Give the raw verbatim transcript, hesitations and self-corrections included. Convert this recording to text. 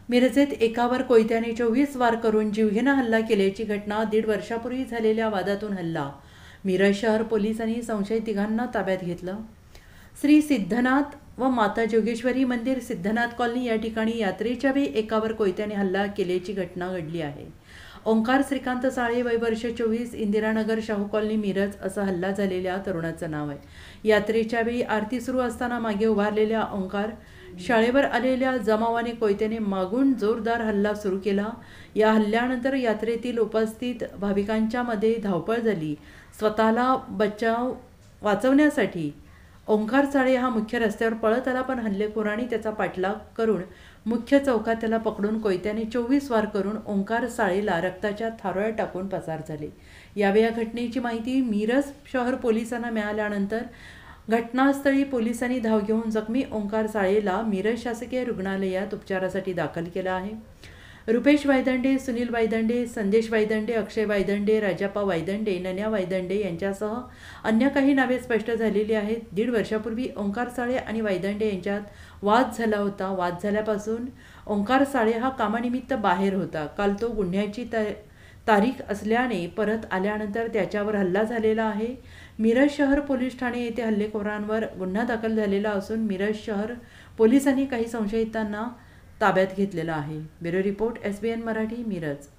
मिरजेत एकावर कोयत्याने चोवीस वार करून जीवघेणा हल्ला केल्याची घटना. दीड वर्षापूर्वी झालेल्या वादातून हल्ला. मिरज शहर पोलिसांनी संशयित तिघांना ताब्यात घेतलं. श्री सिद्धनाथ व माता जोगेश्वरी मंदिर सिद्धनाथ कॉलनी या ठिकाणी यात्रेच्या वेळी एकावर कोयत्याने हल्ला केल्याची घटना घडली आहे. ओंकार श्रीकांत साळे वय वर्ष चोवीस, इंदिरानगर शाहू कॉलनी मिरज असं हल्ला झालेल्या तरुणाचं नाव आहे. यात्रेच्या वेळी आरती सुरू असताना मागे उभारलेल्या ओंकार शाळेवर आलेल्या जमावाने कोयत्याने मागून जोरदार हल्ला सुरू केला. या हल्ल्यानंतर यात्रेतील उपस्थित भाविकांच्या मध्ये धावपळ झाली. स्वतःला बचाव वाचवण्यासाठी ओंकार साळे हा मुख्य रस्त्यावर पळत आला, पण हल्लेखोरांनी त्याचा पाठलाग करून मुख्य चौकात त्याला पकडून कोयत्याने चोवीस वार करून ओंकार साळेला रक्ताच्या थारोळ्यात टाकून पसार झाले. यावेळी या घटनेची माहिती मिरज शहर पोलिसांना मिळाल्यानंतर घटनास्थळी पोलिसांनी धाव घेऊन जखमी ओंकार साळेला मिरज शासकीय रुग्णालयात उपचारासाठी दाखल केला आहे. रुपेश वायदंडे, सुनील वायदंडे, संदेश वायदंडे, अक्षय वायदंडे, राजाप्पा वायदंडे, नन्या वायदंडे यांच्यासह अन्य काही नावे स्पष्ट झालेली आहेत. दीड वर्षापूर्वी ओंकार साळे आणि वायदंडे यांच्यात वाद झाला होता. वाद झाल्यापासून ओंकार साळे हा कामानिमित्त बाहेर होता. काल तो गुन्ह्याची ता तारीख असल्याने परत आल्यानंतर त्याच्यावर हल्ला झालेला आहे. मिरज शहर पोलीस ठाणे येथे हल्लेखोरांवर गुन्हा दाखल झालेला असून मिरज शहर पोलिसांनी काही संशयितांना ताब्यात घेतलेला आहे. Bureau report, S B N Marathi, Miraj.